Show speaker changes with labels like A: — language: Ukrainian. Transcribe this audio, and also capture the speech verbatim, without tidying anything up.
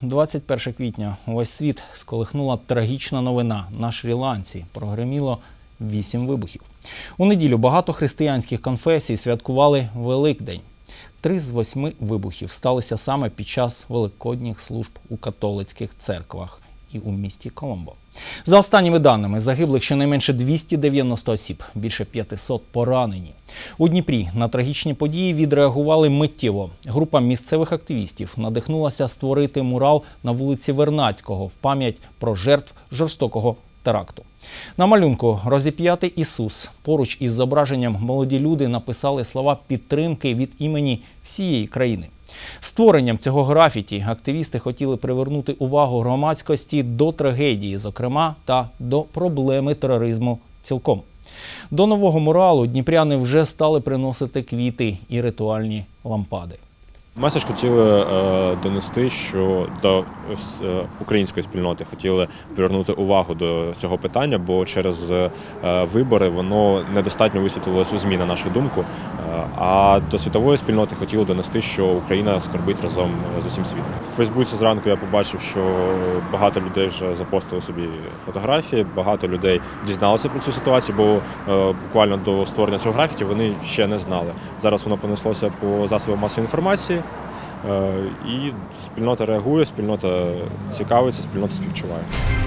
A: двадцять перше квітня. Увесь світ сколихнула трагічна новина. На Шрі-Ланці прогреміло вісім вибухів. У неділю багато християнських конфесій святкували Великдень. Три з восьми вибухів сталися саме під час великодніх служб у католицьких церквах і у місті Коломбо. За останніми даними, загиблих щонайменше двісті дев'яносто осіб, більше п'ятисот поранені. У Дніпрі на трагічні події відреагували миттєво. Група місцевих активістів надихнулася створити мурал на вулиці Вернадського в пам'ять про жертв жорстокого теракту. На малюнку розіп'ятий Ісус. Поруч із зображенням молоді люди написали слова підтримки від імені всієї країни. Створенням цього графіті активісти хотіли привернути увагу громадськості до трагедії, зокрема, та до проблеми тероризму цілком. До нового муралу дніпряни вже стали приносити квіти і ритуальні лампади.
B: Меседж хотіли е, донести, що до е, української спільноти хотіли привернути увагу до цього питання, бо через е, вибори воно недостатньо висвітлилось у ЗМІ, на нашу думку. Е, а до світової спільноти хотіли донести, що Україна скорбить разом з усім світом. У Фейсбуці зранку я побачив, що багато людей вже запостили собі фотографії, багато людей дізналися про цю ситуацію, бо е, буквально до створення цього графіті вони ще не знали. Зараз воно понеслося по засобам масової інформації. І спільнота реагує, спільнота цікавиться, спільнота співчуває.